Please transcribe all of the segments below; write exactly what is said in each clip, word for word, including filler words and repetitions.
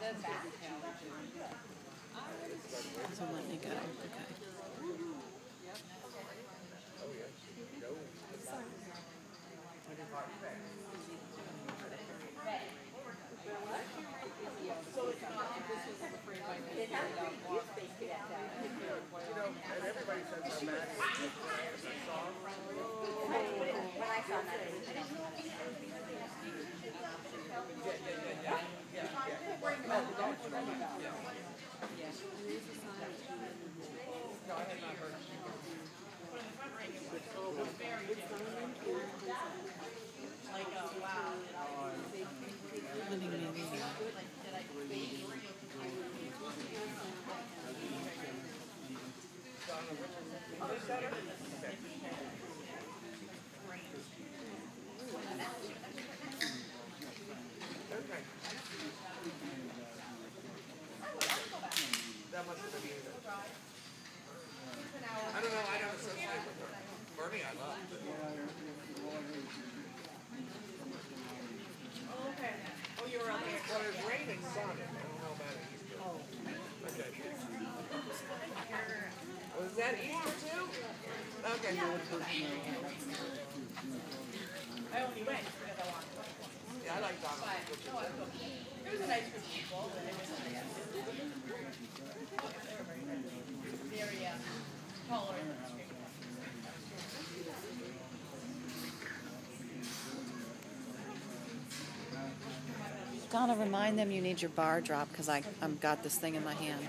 Doesn't let me go. Okay. And everybody says how bad it is when I saw that. Yeah, yeah, yeah, yeah. Yeah, yeah. Oh, yeah. No, I have not heard. Like, uh, wow. Living meeting. Okay. That must have been either. I don't know, I don't associate with her. Bernie, I love. Oh, okay. Oh, you were out there. Well, there's rain and sun. I don't know about it Easter. Oh. Okay. Was that Easter too? Okay. I only went because I wanted to. Yeah, I like Donald. But, no, I thought it was a nice group of people, and it was nice. They were very nice. Very, uh, tolerant. Gotta remind them you need your bar drop because I I've got this thing in my hand.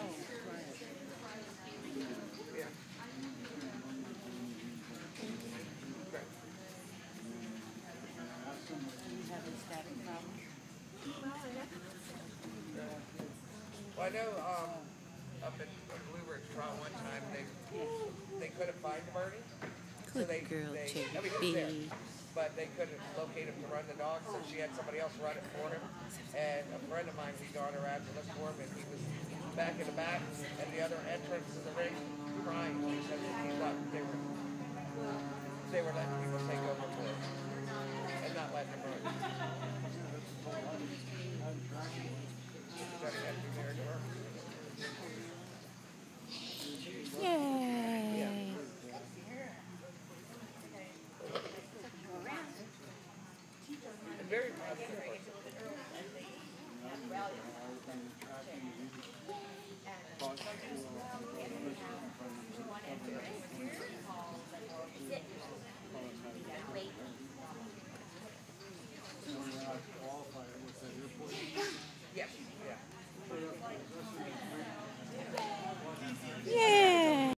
Well, I know um, up at Blue Ridge Trial one time they they couldn't find Bernie. So they, Good girl, they, I mean, he was there, but they couldn't locate him to run the dog, so she had somebody else run it for him. And a friend of mine, we got her out to look for him, and he was back in the back at the other entrance of the ring, crying because he thought they were they were letting people take over for him and not letting him run. Got to get